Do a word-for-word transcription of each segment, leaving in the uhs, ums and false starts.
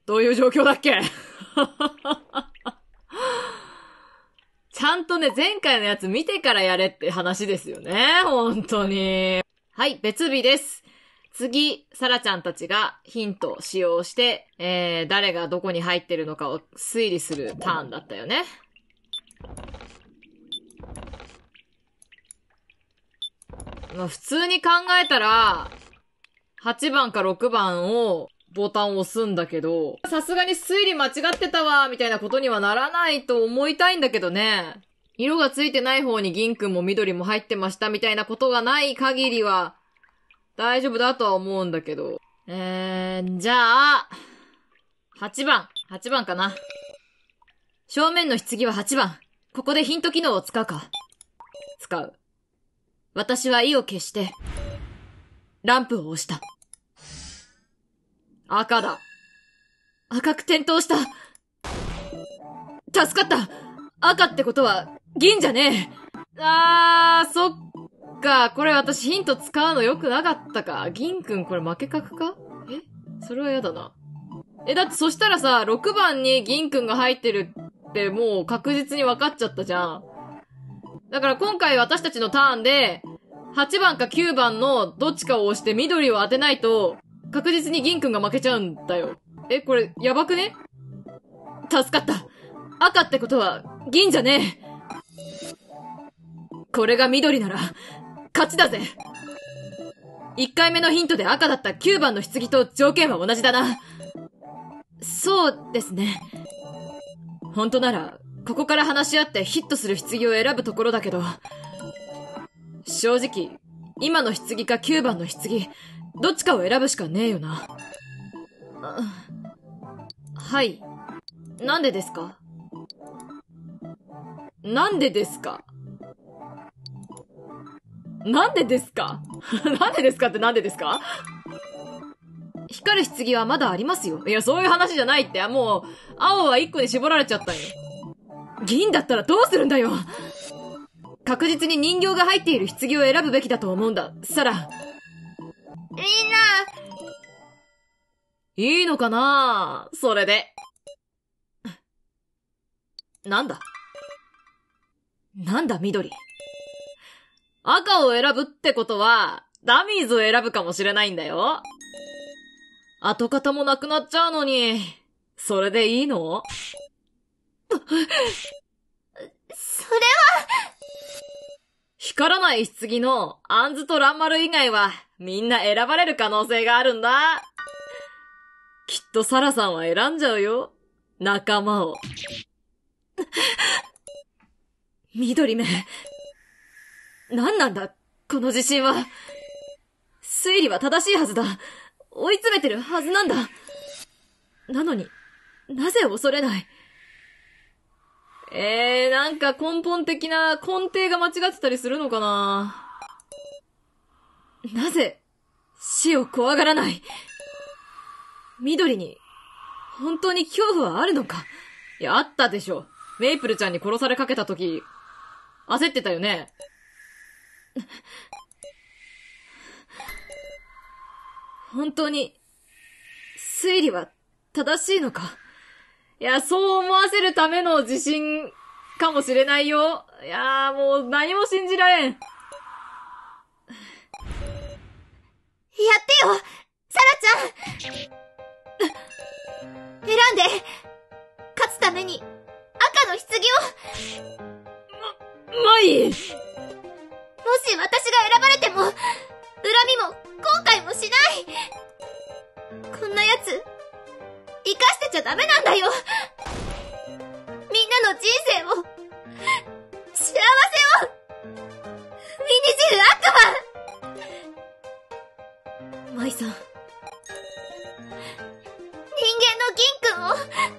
どういう状況だっけちゃんとね、前回のやつ見てからやれって話ですよね。本当に。はい、別日です。次、サラちゃんたちがヒントを使用して、えー、誰がどこに入ってるのかを推理するターンだったよね。まあ、普通に考えたら、はちばんかろくばんをボタンを押すんだけど、さすがに推理間違ってたわ、みたいなことにはならないと思いたいんだけどね。色がついてない方に銀くんも緑も入ってましたみたいなことがない限りは、大丈夫だとは思うんだけど。えー、じゃあ、はちばん。はちばんかな。正面の棺ははちばん。ここでヒント機能を使うか。使う。私は意を決して、ランプを押した。赤だ。赤く点灯した。助かった。赤ってことは、銀じゃねえ。あー、そっか。これ私ヒント使うの良くなかったか。銀くんこれ負け確か？え？それは嫌だな。え、だってそしたらさ、ろくばんに銀くんが入ってるってもう確実に分かっちゃったじゃん。だから今回私たちのターンで、はちばんかきゅうばんのどっちかを押して緑を当てないと、確実に銀くんが負けちゃうんだよ。え、これ、やばくね？助かった。赤ってことは、銀じゃねえ。これが緑なら、勝ちだぜ。いっかいめのヒントで赤だったきゅうばんの棺と条件は同じだな。そうですね。本当なら、ここから話し合ってヒットする棺を選ぶところだけど、正直、今の棺かきゅうばんの棺、どっちかを選ぶしかねえよな。はい。なんでですか？なんでですか？なんでですか？なんでですかってなんでですか？光る棺はまだありますよ。いや、そういう話じゃないって。もう、青はいっこに絞られちゃったんよ。銀だったらどうするんだよ。確実に人形が入っている棺を選ぶべきだと思うんだ、サラ。 みんな、 いいのかな？それで。なんだ？なんだ緑。赤を選ぶってことは、ダミーズを選ぶかもしれないんだよ。跡形もなくなっちゃうのに、それでいいの？ それは、 光らない棺のアンズとランマル以外はみんな選ばれる可能性があるんだ。きっとサラさんは選んじゃうよ。仲間を。緑目。何なんだ、この自信は。推理は正しいはずだ。追い詰めてるはずなんだ。なのに、なぜ恐れない？えー、なんか根本的な根底が間違ってたりするのかな？なぜ、死を怖がらない？緑に、本当に恐怖はあるのか？いや、あったでしょ。メイプルちゃんに殺されかけたとき、焦ってたよね。本当に、推理は正しいのか？いや、そう思わせるための自信かもしれないよ。いやー、もう何も信じられん。やってよ、サラちゃん。選んで、勝つために、赤の棺を。ま、まい。 もし私が選ばれても、恨みも後悔もしない。こんなやつ、生かしてちゃダメなんだよ。みんなの人生を、幸せを、踏みにじる悪魔。 舞さん。 人間の銀くんを、救って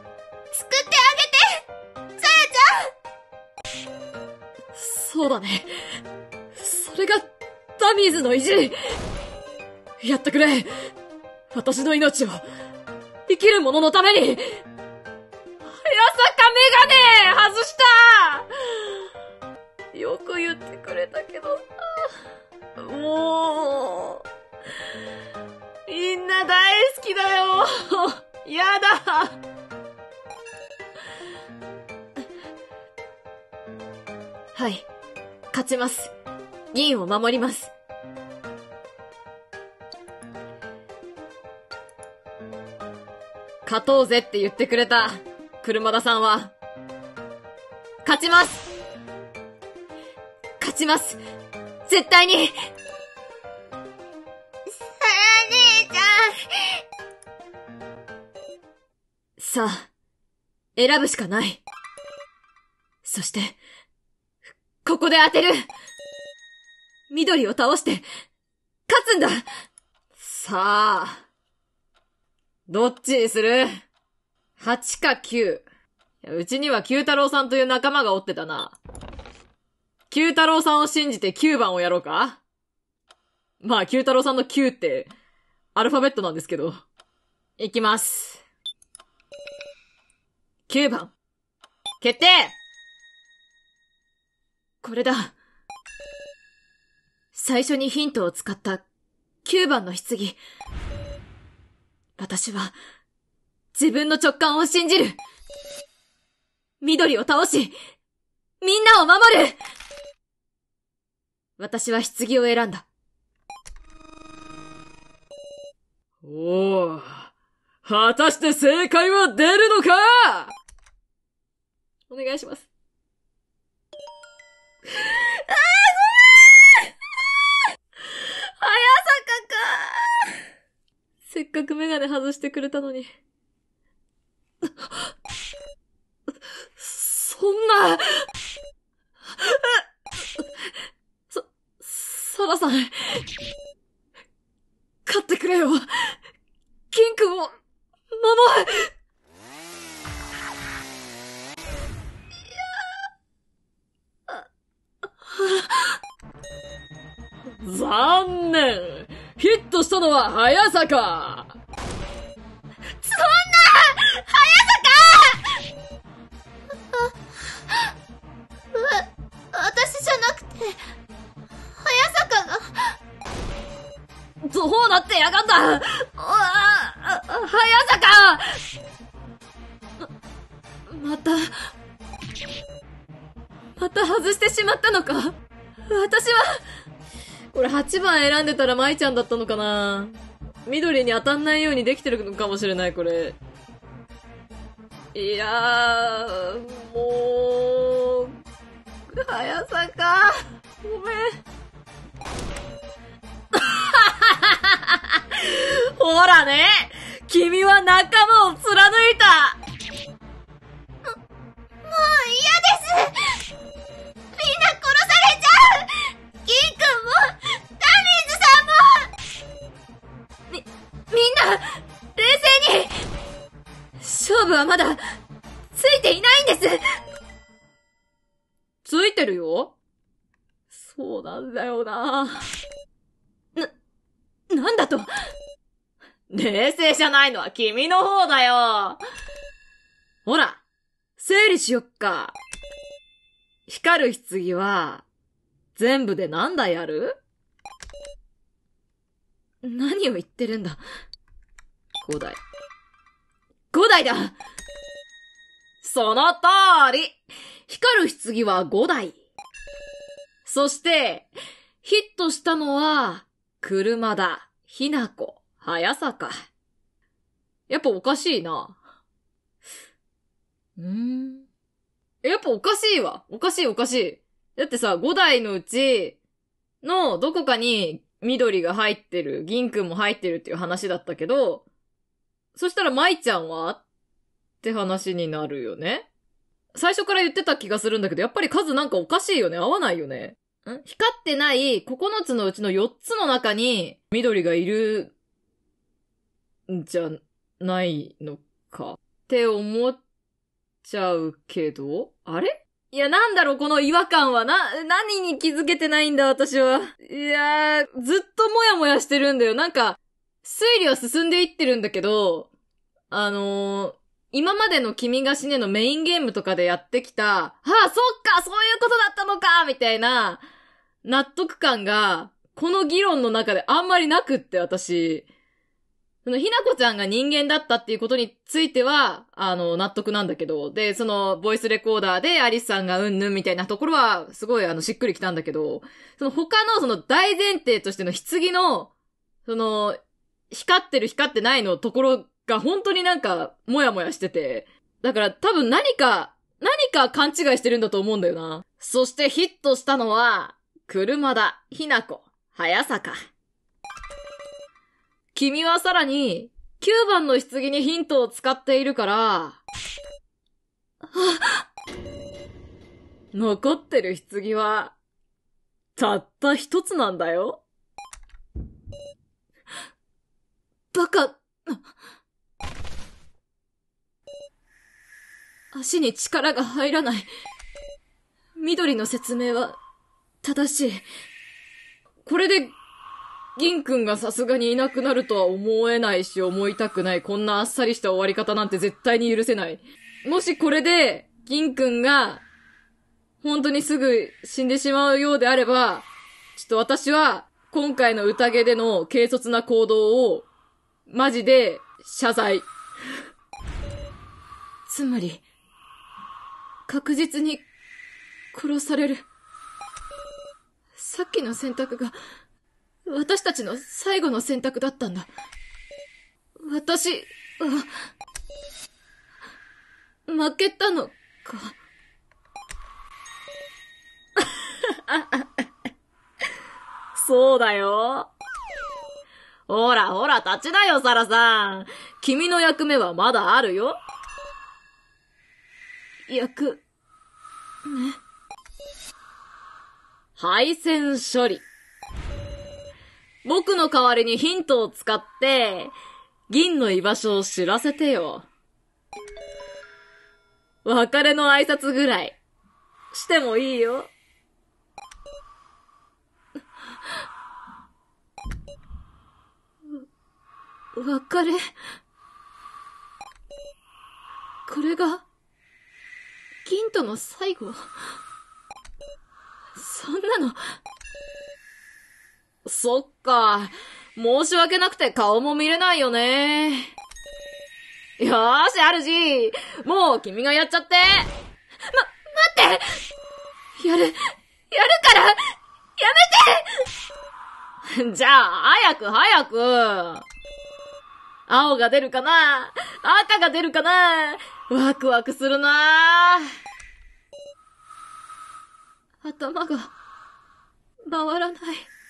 あげて、さやちゃん。 そうだね。それが、ダミーズの意地。やってくれ。私の命を、生きる者のために。まさかメガネ外した。よく言ってくれたけどさ。もう、みんな大好きだよ。 やだ。はい。勝ちます。銀を守ります。勝とうぜって言ってくれた車田さんは、勝ちます。勝ちます。絶対に。 さや姉ちゃん。さあ、選ぶしかない。そして、ここで当てる。緑を倒して、勝つんだ。さあ、どっちにする？ はち かきゅう。うちには九太郎さんという仲間がおってたな。九太郎さんを信じてきゅうばんをやろうか？まあ、九太郎さんのきゅうって、アルファベットなんですけど。いきます。きゅうばん。決定！これだ。最初にヒントを使ったきゅうばんの棺。私は自分の直感を信じる。緑を倒し、みんなを守る。私は棺を選んだ。おお、果たして正解は出るのか？お願いします。あー、ごめん！早坂か。せっかくメガネ外してくれたのに。そんな。そ、ソラさん。勝ってくれよ。キンくんを、守る。残念。ヒットしたのは早坂。そんな！ 早坂！わ、私じゃなくて、早坂が。 どうなってやがんだ！ああ、早坂！ま、また、また外してしまったのか？私は、これはちばん選んでたら舞ちゃんだったのかな？緑に当たんないようにできてるのかもしれない、これ。いやー、もう、早坂、ごめん。ほらね、君は仲間を貫いた。 も、もう嫌です。みんな殺されちゃう。キンくんも、タミーズさんも。 み、みんな、冷静に。勝負はまだ、ついていないんです。ついてるよ。そうなんだよな。な、なんだと。冷静じゃないのは君の方だよ。ほら、整理しよっか。光る棺は、全部で何台ある？何を言ってるんだ。ごだい。ごだいだ！その通り！光る棺はごだい。そして、ヒットしたのは、車だ、ひなこ、早坂。やっぱおかしいな。うーん。やっぱおかしいわ。おかしいおかしい。だってさ、ごだいのうちのどこかに緑が入ってる、銀くんも入ってるっていう話だったけど、そしたら舞ちゃんはって話になるよね。最初から言ってた気がするんだけど、やっぱり数なんかおかしいよね。合わないよね。ん？光ってないここのつのうちのよっつの中に緑がいるんじゃないのかって思っちゃうけど、あれ？いや、なんだろう、この違和感は。な、何に気づけてないんだ、私は。いやー、ずっともやもやしてるんだよ。なんか、推理は進んでいってるんだけど、あのー、今までの君が死ねのメインゲームとかでやってきた、はあ、そっか、そういうことだったのかみたいな、納得感が、この議論の中であんまりなくって、私。 そのひなこちゃんが人間だったっていうことについては、あの、納得なんだけど、で、その、ボイスレコーダーでアリスさんがうんぬんみたいなところは、すごいあの、しっくりきたんだけど、その他のその大前提としての棺の、その、光ってる光ってないのところが本当になんか、もやもやしてて、だから多分何か、何か勘違いしてるんだと思うんだよな。そしてヒットしたのは、車だ、ひなこ、早坂。君はさらに、きゅうばんの棺にヒントを使っているから、残ってる棺は、たった一つなんだよ。 バカ。足に力が入らない。緑の説明は、正しい。 これで、銀くんがさすがにいなくなるとは思えないし思いたくない。こんなあっさりした終わり方なんて絶対に許せない。もしこれで、銀くんが、本当にすぐ死んでしまうようであれば、ちょっと私は、今回の宴での軽率な行動を、マジで、謝罪。 つまり、確実に、殺される。さっきの選択が、私たちの最後の選択だったんだ。私は、負けたのか。 そうだよ。ほらほら立ちなよ、サラさん。君の役目はまだあるよ。 役目。 配線処理。僕の代わりにヒントを使って、銀の居場所を知らせてよ。別れの挨拶ぐらい、してもいいよ。 別れ。これが、銀との最後。そんなの。 そっか。申し訳なくて顔も見れないよね。よーし、あるじ。もう君がやっちゃって。 ま、待ってやる、やるからやめてじゃあ、早く早く。青が出るかな？赤が出るかな？ワクワクするなぁ。頭が、回らない。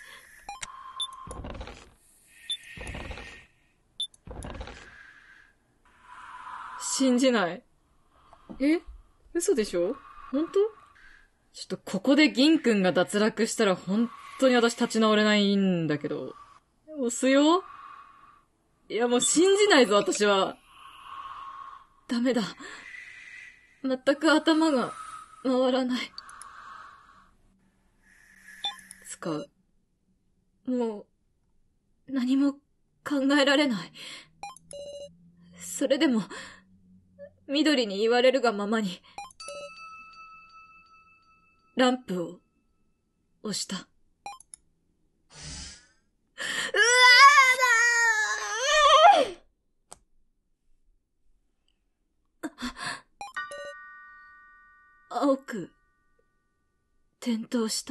信じない。え？嘘でしょ？本当？ちょっとここで銀くんが脱落したら本当に私立ち直れないんだけど。押すよ？いやもう信じないぞ、私は。 ダメだ。全く頭が回らない。使う。もう、何も考えられない。それでも、緑に言われるがままに、ランプを押した。うわー青く、点灯した。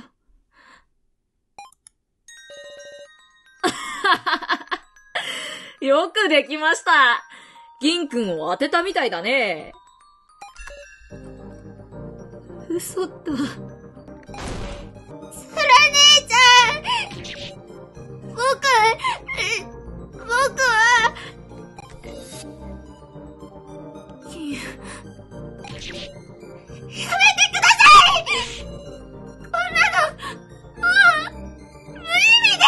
よくできました。銀くんを当てたみたいだね。 嘘だ。 空姉ちゃん僕、僕は、 金。 やめてくださいこんなの、もう、無意味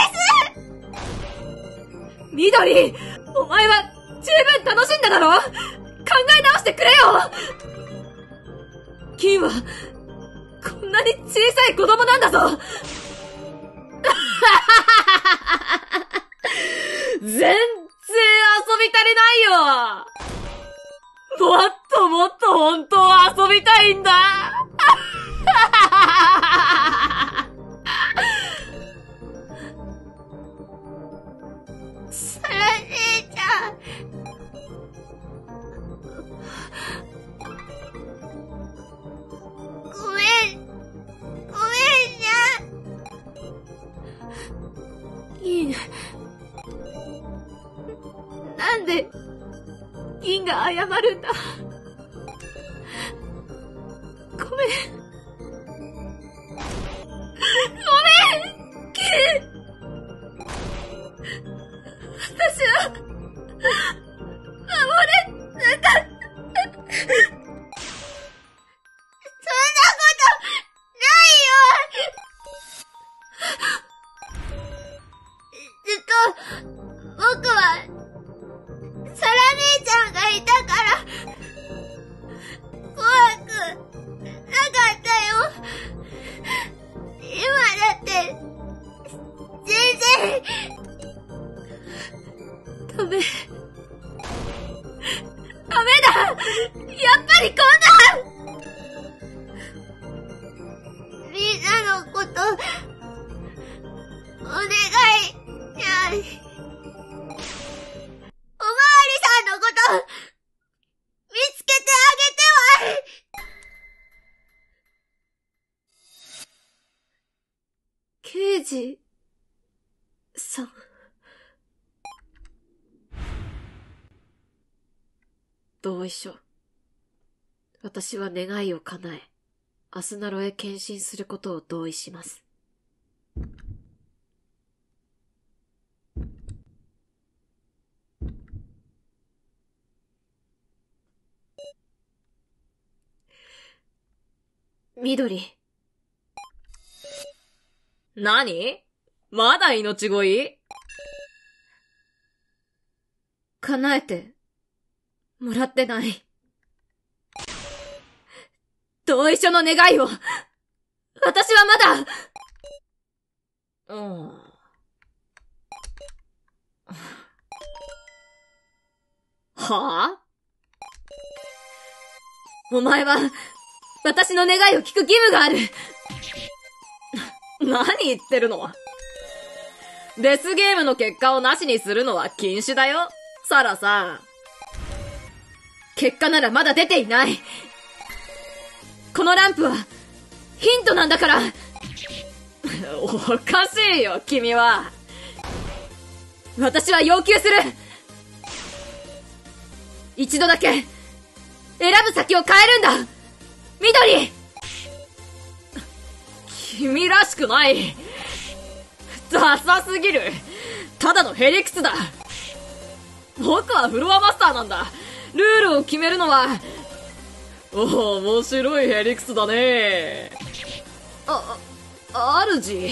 です緑！お前は十分楽しんだだろ？考え直してくれよ！金は、こんなに小さい子供なんだぞ全然遊び足りないよ！もっともっと本当は遊びたいんだ空姉ちゃんごめん。ごめんにゃ。 銀。なんで、銀が謝るんだ。ごめん。ごめん銀。私は、守れなかった。 そんなことないよ。ずっと僕はサラ姉ちゃんがいたから怖くなかったよ。今だって全然ダメ。ダメだ。やっぱりこんなみんなのことお願いにゃい。おまわりさんのこと見つけてあげてはい。 刑事さん。同意書。私は願いを叶え、アスナロへ献身することを同意します。緑。何？まだ命乞い？叶えて、もらってない。同意書の願いを、私はまだ、うん。はぁ？お前は、私の願いを聞く義務がある。何言ってるの？デスゲームの結果をなしにするのは禁止だよ、サラさん。結果ならまだ出ていない。このランプは、ヒントなんだから。おかしいよ、君は。私は要求する。一度だけ、選ぶ先を変えるんだ。緑！君らしくない。ダサすぎる。ただのヘリクツだ。僕はフロアマスターなんだ。ルールを決めるのは。おお、面白いヘリクツだね。あ、あ、主。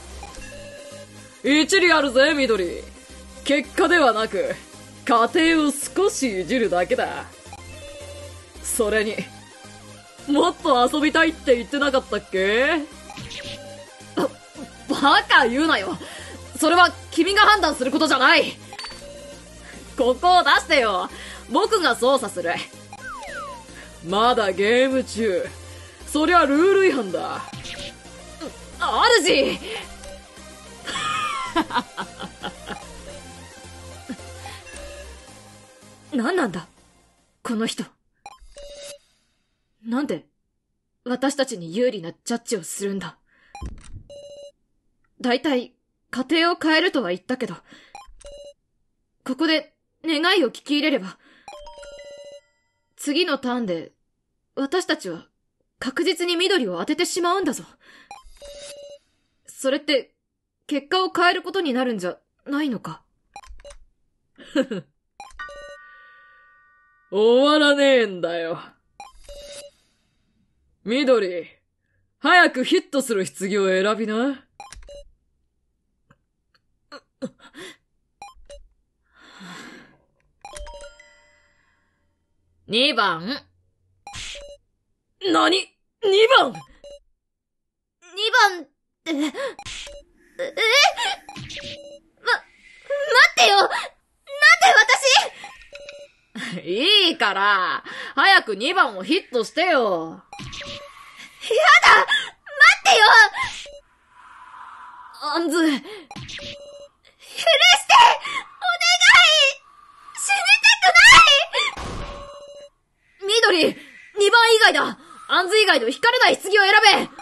一理あるぜ、緑。結果ではなく、過程を少しいじるだけだ。それに、もっと遊びたいって言ってなかったっけ？ば、バカ言うなよ。それは君が判断することじゃない。ここを出してよ。僕が操作する。まだゲーム中。そりゃルール違反だ。主！何なんだこの人。なんで私たちに有利なジャッジをするんだ。だいたい過程を変えるとは言ったけど、ここで願いを聞き入れれば、次のターンで私たちは確実に緑を当ててしまうんだぞ。それって結果を変えることになるんじゃないのか。ふふ。終わらねえんだよ。緑、早くヒットする棺を選びな。にばん。なに？ に 番？ にばんって、え、えま、待ってよ。なんで私？いいから、早くにばんをヒットしてよ。 やだ！待ってよ！ アンズ。許して！ お願い！ 緑、にばん以外だ。アンズ以外の光らない棺を選べ。 ら、らんまる。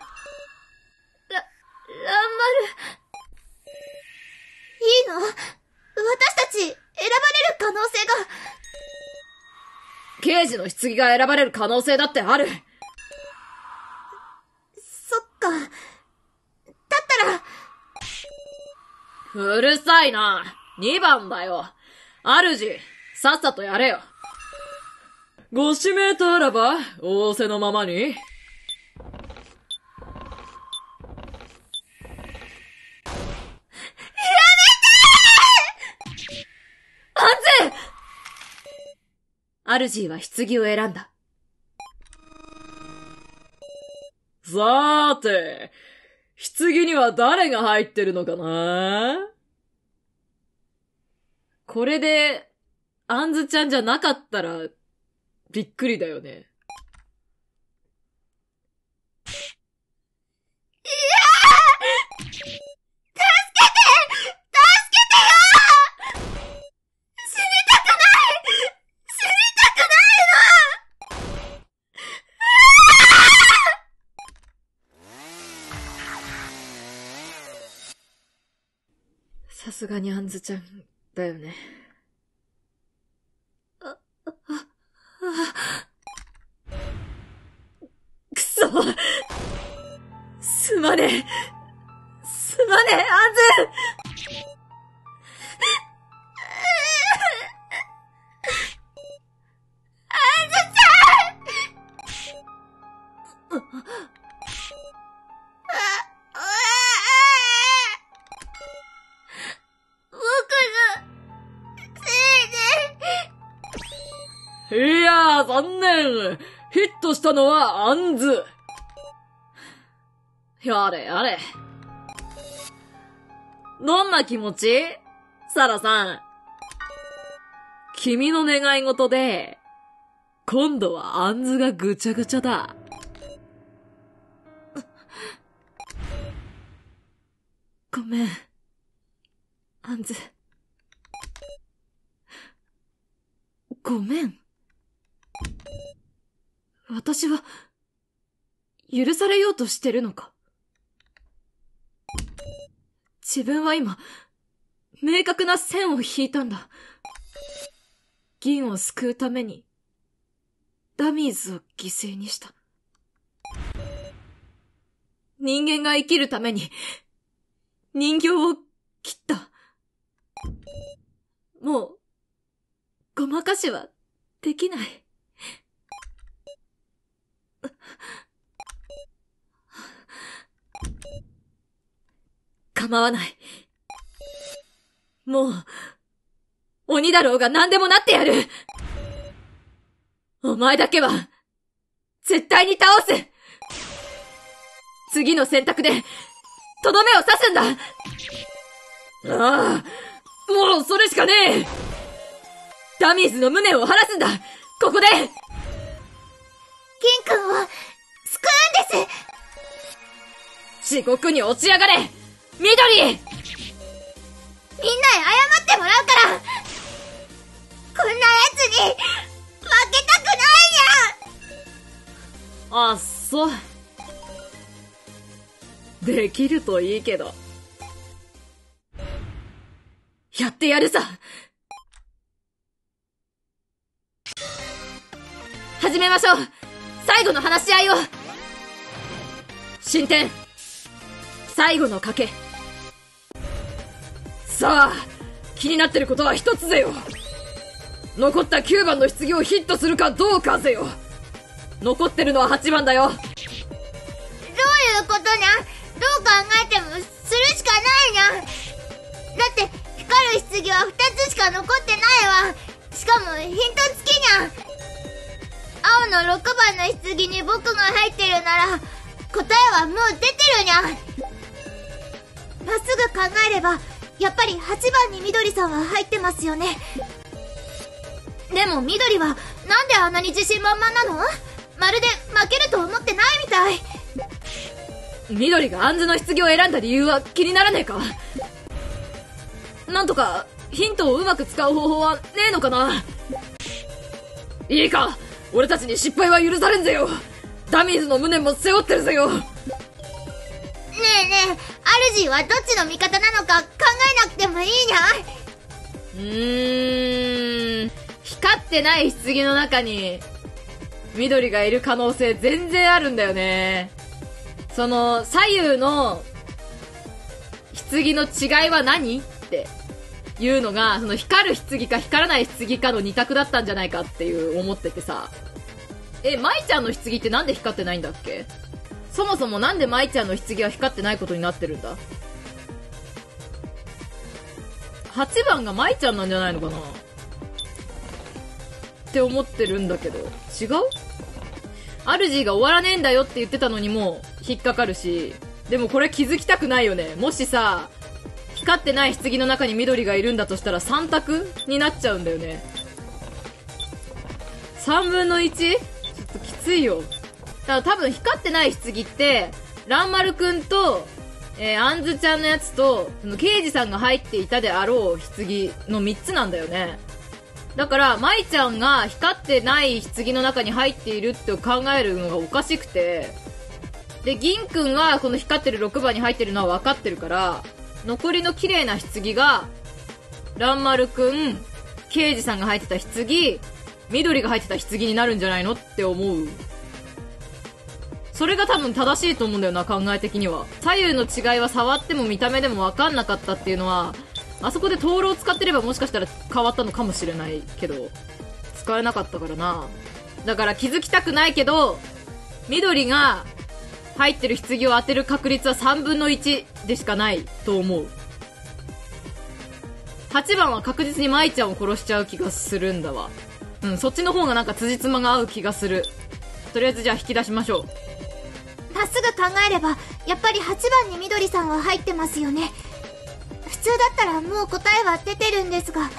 いいの？私たち、選ばれる可能性が。 刑事の棺が選ばれる可能性だってある。 そっか。だったら。 うるさいな。にばんだよ。主、さっさとやれよ。ご指名とあらば、仰せのままに。アンズ！主は棺を選んだ。さーて、棺には誰が入ってるのかな？これで、アンズちゃんじゃなかったら、びっくりだよね。さすがにアンズちゃんだよね。あ、あ、あ、くそ！すまねえ。すまねえ、アンズ！ アンズちゃん！あ、あ、 いやー、残念。ヒットしたのはアンズ。やれやれ。どんな気持ち？サラさん。君の願い事で、今度はアンズがぐちゃぐちゃだ。ごめん。アンズ。ごめん。私は、許されようとしてるのか？自分は今、明確な線を引いたんだ。銀を救うために、ダミーズを犠牲にした。人間が生きるために、人形を切った。もう、ごまかしはできない。構わない。もう、鬼だろうが何でもなってやる。お前だけは、絶対に倒す。次の選択で、とどめを刺すんだ。ああ、もうそれしかねえ。ダミーズの無念を晴らすんだ。ここで。 銀君を、救うんです。 地獄に落ちやがれ。緑！ みんなへ謝ってもらうから。こんな奴に、負けたくないあっそ。できるといいけど。やってやるさ。始めましょう。最後の話し合いを。進展。最後の賭け。さあ、気になってることは一つぜよ。残ったきゅうばんの棺をヒットするかどうかぜよ。残ってるのははちばんだよ。 どういうことにゃ？どう考えてもするしかないにゃ。だって光る棺はふたつしか残ってないわ。しかもヒント付きにゃ。青のろくばんの棺に僕が入ってるなら答えはもう出てるにゃ。まっすぐ考えればやっぱりはちばんに緑さんは入ってますよね。でも緑はなんであんなに自信満々なの？まるで負けると思ってないみたい。 緑がアンズの棺を選んだ理由は気にならねえか？なんとかヒントをうまく使う方法はねえのかな。いいか、俺たちに失敗は許されんぜよ。ダミーズの無念も背負ってるぜよ。 ねえねえ、主はどっちの味方なのか考えなくてもいいにゃ。 うーん、光ってない棺の中に緑がいる可能性全然あるんだよね。その左右の棺の違いは何っていうのが、その光る棺か光らない棺かの二択だったんじゃないかっていう思っててさ。え、舞ちゃんの棺ってなんで光ってないんだっけ？そもそもなんで舞ちゃんの棺は光ってないことになってるんだ？はちばんが舞ちゃんなんじゃないのかなって思ってるんだけど、違う？主が終わらねえんだよって言ってたのにも引っかかるし、でもこれ気づきたくないよね。もしさ、光ってない棺の中に緑がいるんだとしたらさん択になっちゃうんだよね。さんぶんのいち？ ちょっときついよ。だから多分光ってない棺って、ランマルくんと、えー、アンズちゃんのやつと、その刑事さんが入っていたであろう棺のみっつなんだよね。だから、舞ちゃんが光ってない棺の中に入っているって考えるのがおかしくて、で、銀くんはこの光ってるろくばんに入ってるのは分かってるから、残りの綺麗な棺が、ランマルくん、刑事さんが入ってた棺、緑が入ってた棺になるんじゃないのって思う。それが多分正しいと思うんだよな、考え的には。左右の違いは触っても見た目でも分かんなかったっていうのは、あそこで灯籠を使ってればもしかしたら変わったのかもしれないけど、使えなかったからな。だから気づきたくないけど、緑が入ってる棺を当てる確率はさんぶんのいちでしかないと思う。はちばんは確実に舞ちゃんを殺しちゃう気がするんだわ。うん、そっちの方がなんか辻褄が合う気がする。とりあえずじゃあ引き出しましょう。 まっすぐ考えればやっぱりはちばんに緑さんは入ってますよね。普通だったらもう答えは出てるんですが、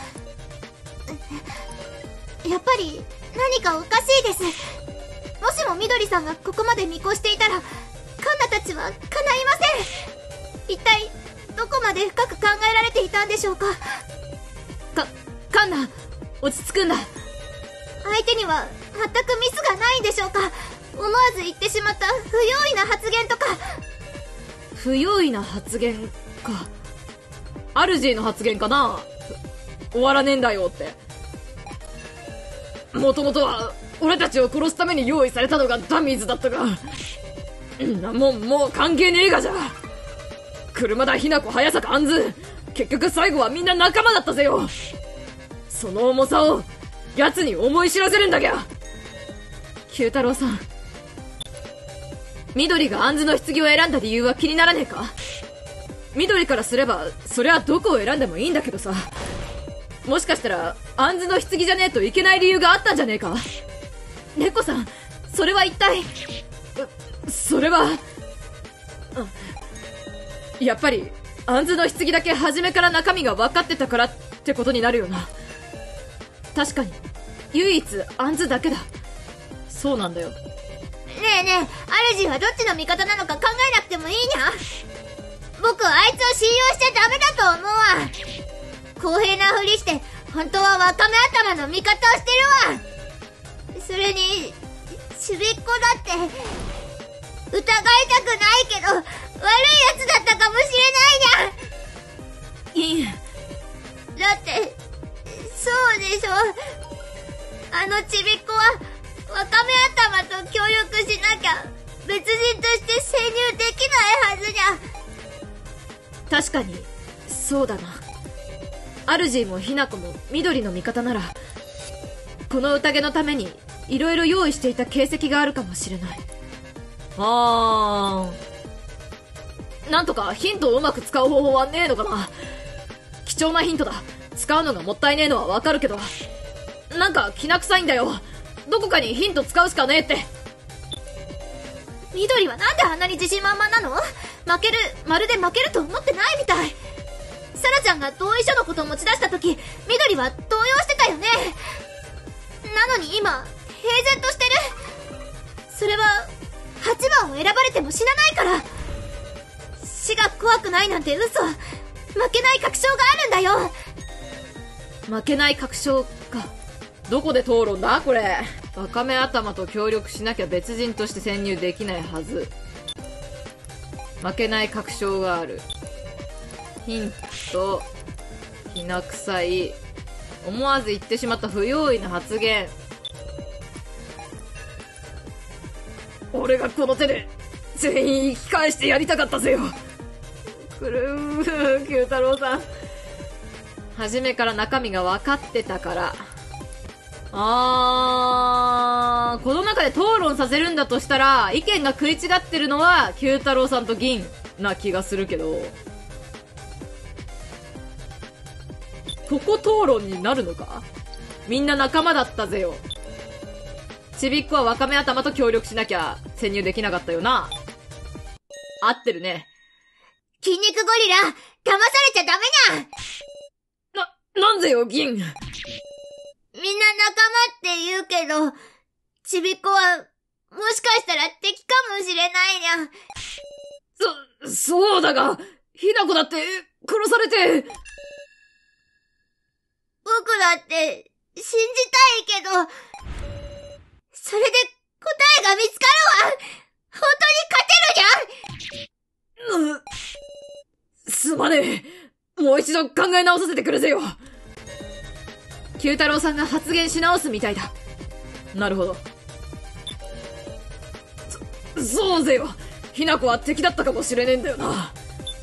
やっぱり何かおかしいです。もしも緑さんがここまで見越していたらカンナたちは叶いません。一体どこまで深く考えられていたんでしょうか。 か、カンナ、落ち着くんだ。 相手には全くミスがないんでしょうか。思わず言ってしまった不用意な発言とか。 不用意な発言か。アルジーの発言かな。終わらねえんだよって。もともとは俺たちを殺すために用意されたのがダミーズだったが、んなもんもう関係ねえがじゃ。車田、ひなこ、早坂、アンズ、結局最後はみんな仲間だったぜよ。その重さを奴に思い知らせるんだぎゃ。九太郎さん、緑がアンズの棺を選んだ理由は気にならねえか。緑からすればそれはどこを選んでもいいんだけどさ、もしかしたらアンズの棺じゃねえといけない理由があったんじゃねえか。猫さん、それは一体。それはやっぱりアンズの棺だけ初めから中身が分かってたからってことになるよな。確かに唯一アンズだけだ。そうなんだよ。 ねえねえ、主はどっちの味方なのか考えなくてもいいにゃ。僕はあいつを信用しちゃダメだと思うわ。公平なふりして本当はワカメ頭の味方をしてるわ。それにちびっこだって疑いたくないけど悪いやつだったかもしれないにゃ。 いいだってそうでしょ。あのちびっこはワカメ頭と協力しなきゃ別人として潜入できないはずじゃ。 確かにそうだな。アルジーもヒナコも緑の味方ならこの宴のためにいろいろ用意していた形跡があるかもしれない。あー、なんとかヒントをうまく使う方法はねえのかな。貴重なヒントだ。使うのがもったいねえのはわかるけど、なんかきな臭いんだよ。どこかにヒント使うしかねえって。 緑はなんであんなに自信満々なの？負ける、まるで負けると思ってないみたい。サラちゃんが同意書のことを持ち出した時、緑は動揺してたよね。なのに今平然としてる。それははちばんを選ばれても死なないから。死が怖くないなんて嘘。負けない確証があるんだよ。 負けない確証か。どこで討論だこれ。ワカメ頭と協力しなきゃ別人として潜入できないはず。負けない確証がある。ヒント、きな臭い。思わず言ってしまった不用意な発言。俺がこの手で全員生き返してやりたかったぜよ。くるー、九太郎さん。初めから中身が分かってたから。あー、この中で討論させるんだとしたら、意見が食い違ってるのは、九太郎さんと銀な気がするけど、ここ討論になるのか？みんな仲間だったぜよ。ちびっこはワカメ頭と協力しなきゃ潜入できなかったよな。合ってるね。 筋肉ゴリラ、騙されちゃダメにゃな、なんぜよ、銀。 みんな仲間って言うけど、ちびっこは、もしかしたら敵かもしれないにゃ。 そ、そうだが、ひなこだって、殺されて。 僕だって、信じたいけど、それで答えが見つかるわ。本当に勝てるにゃ。 う、すまねえ。もう一度考え直させてくれぜよ。九太郎さんが発言し直すみたいだ。なるほど。そ、そうぜよ。ひなこは敵だったかもしれねえんだよな。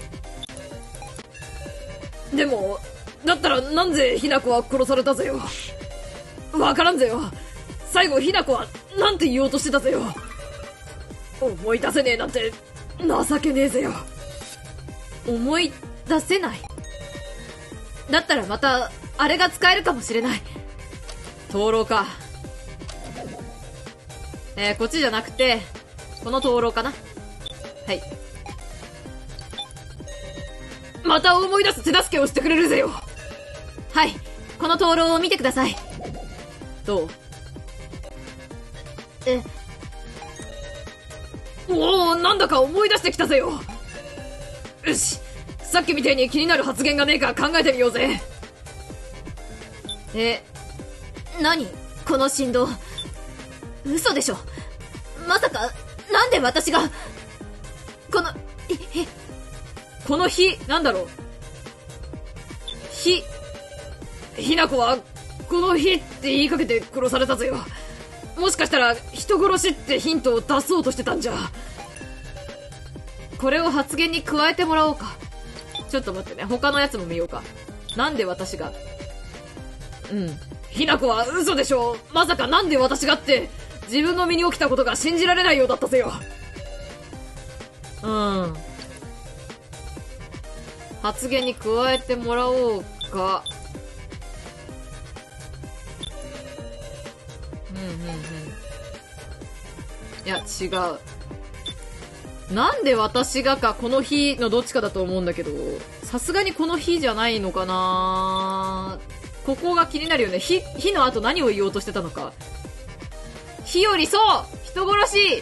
でも、だったらなんぜひなこは殺されたぜよ。わからんぜよ。最後ひなこはなんて言おうとしてたぜよ。思い出せねえなんて情けねえぜよ。思い出せない？だったらまたあれが使えるかもしれない。灯籠か。えー、こっちじゃなくてこの灯籠かな。はい。また思い出す手助けをしてくれるぜよ。はい、この灯籠を見てください。どう？ え、 おお、なんだか思い出してきたぜよ。よし、さっきみたいに気になる発言がねえか考えてみようぜ。え、何この振動。嘘でしょ。まさか、なんで私が、この、え、え、この日、なんだろう。ひ、ひなこは、この日って言いかけて殺されたぜよ。もしかしたら、人殺しってヒントを出そうとしてたんじゃ。これを発言に加えてもらおうか。ちょっと待ってね。他のやつも見ようか。なんで私が。うん。ひなこは嘘でしょ。まさかなんで私がって、自分の身に起きたことが信じられないようだったぜよ。うん。発言に加えてもらおうか。うんうんうん。いや、違う。なんで私がか、この日のどっちかだと思うんだけど、さすがにこの日じゃないのかな。ここが気になるよね。日、日の後何を言おうとしてたのか。日よりそう人殺し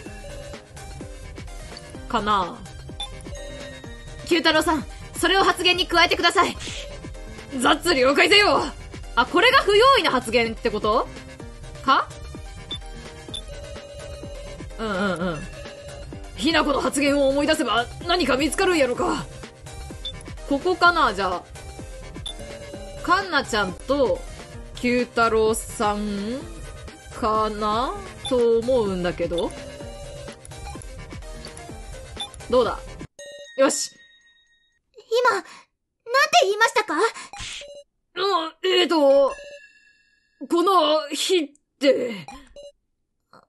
かな。九太郎さん、それを発言に加えてください。ザッツ了解ぜよ。あ、これが不用意な発言ってことか。うんうんうん。ひなこの発言を思い出せば何か見つかるんやろか。ここかな。じゃあかんなちゃんと九太郎さんかなと思うんだけど、どうだ。よし。 今、なんて言いましたか？ うん、えーとこの日ってあ、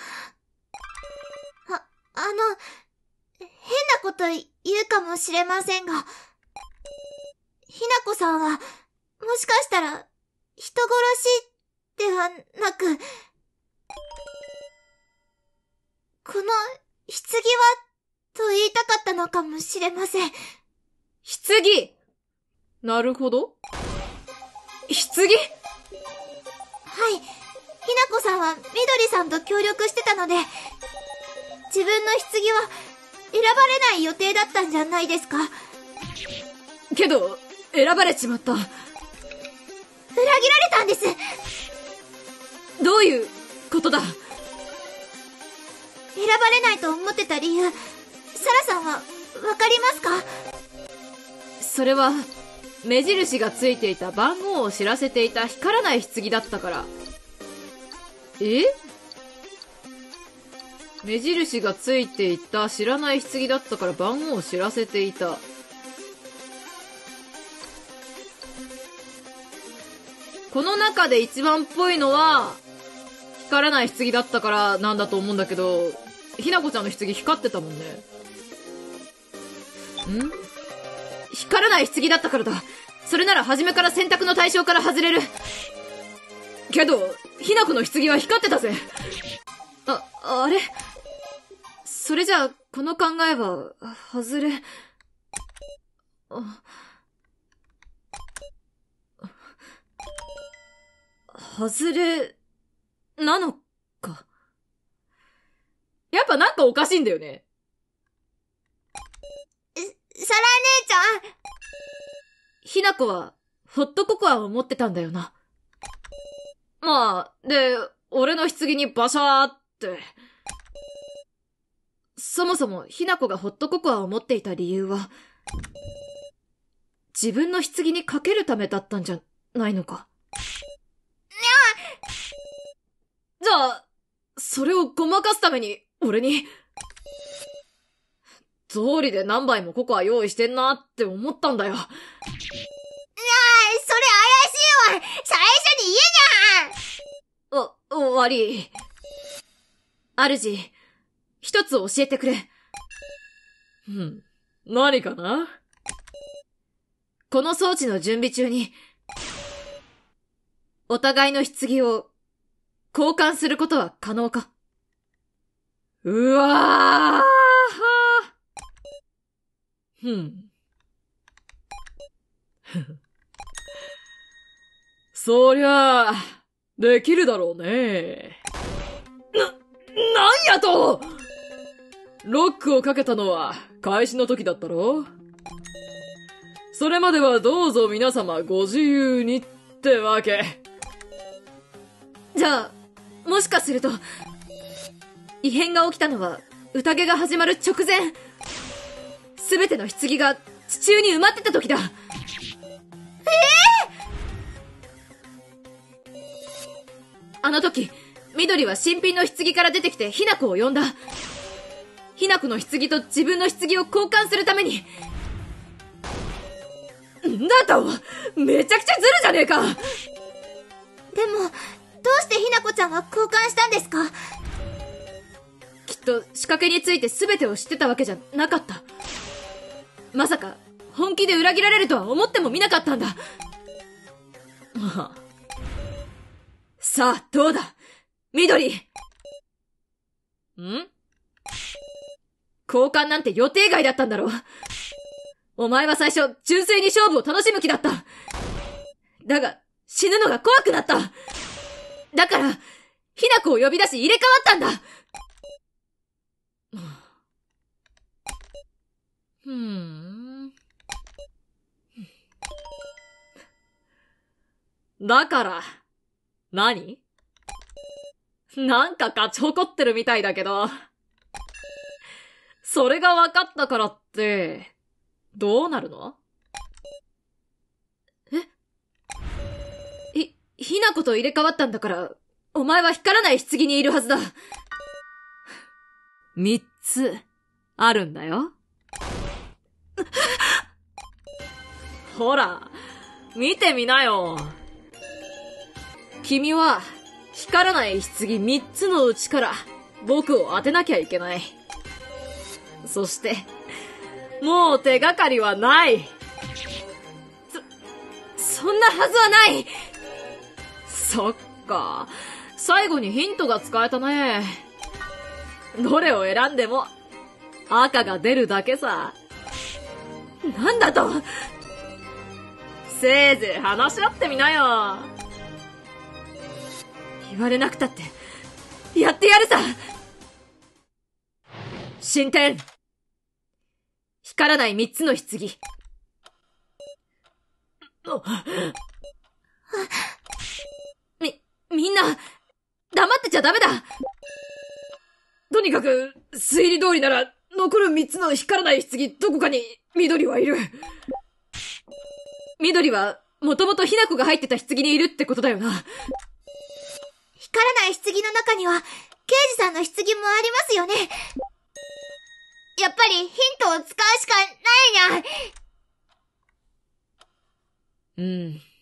あの、変なこと言うかもしれませんが、ひなこさんは、もしかしたら、人殺しではなく、この、棺は、と言いたかったのかもしれません。 棺。なるほど。棺？ はい。ひなこさんは、みどりさんと協力してたので、自分の棺は選ばれない予定だったんじゃないですか。 けど選ばれちまった。 裏切られたんです。 どういうことだ？ 選ばれないと思ってた理由、サラさんはわかりますか？ それは、目印がついていた番号を知らせていた光らない棺だったから。え？目印がついていた知らない棺だったから番号を知らせていた。この中で一番っぽいのは、光らない棺だったからなんだと思うんだけど、ひなこちゃんの棺光ってたもんね。ん？光らない棺だったからだ。それなら初めから選択の対象から外れる。けど、ひなこの棺は光ってたぜ。あ、あれ？それじゃあ、この考えは、外れ。あ、外れ、なのか。やっぱなんかおかしいんだよね。 サラ姉ちゃん。 ひなこは、ホットココアを持ってたんだよな。まあ、で、俺の棺にバシャーって。そもそも、ひなこがホットココアを持っていた理由は、自分の棺にかけるためだったんじゃないのか。じゃあ、それをごまかすために、俺に、通りで何杯もココア用意してんなって思ったんだよ。 なあ、それ怪しいわ。最初に言えにゃん。 あ、悪い。主、一つ教えてくれ。うん。何かな？この装置の準備中に、お互いの棺を交換することは可能か？うわーふん。そりゃあ、できるだろうね。な、なんやと！ロックをかけたのは開始の時だったろ？それまではどうぞ皆様ご自由にってわけ。じゃあ、もしかすると、異変が起きたのは宴が始まる直前。すべての棺が地中に埋まってた時だ。ええー、あの時、緑は新品の棺から出てきてひなこを呼んだ。ひなこの棺と自分の棺を交換するために。なんだ、めちゃくちゃズルじゃねえか。 でも、どうしてひなこちゃんは交換したんですか？ きっと仕掛けについて全てを知ってたわけじゃなかった。まさか、本気で裏切られるとは思ってもみなかったんだ。さあ、どうだ緑。ん？交換なんて予定外だったんだろう。お前は最初、純粋に勝負を楽しむ気だった。だが、死ぬのが怖くなった。だから、ひなこを呼び出し入れ替わったんだ。ふーん。だから、何？なんか勝ち誇ってるみたいだけど。それが分かったからって、どうなるの？え？ひ、ひなこと入れ替わったんだから、お前は光らない棺にいるはずだ。三つ、あるんだよ。ほら、見てみなよ。君は、光らない棺三つのうちから、僕を当てなきゃいけない。そして、もう手がかりはない。そ、そんなはずはない。そっか。最後にヒントが使えたね。どれを選んでも、赤が出るだけさ。なんだと？せいぜい話し合ってみなよ。言われなくたって、やってやるさ。進展。光らない三つの棺。あっ。 みんな、黙ってちゃダメだ。とにかく、推理通りなら、残る三つの光らない棺、どこかに、緑はいる。緑は、もともとひな子が入ってた棺にいるってことだよな。 光らない棺の中には、刑事さんの棺もありますよね。やっぱりヒントを使うしかないにゃ。 うん。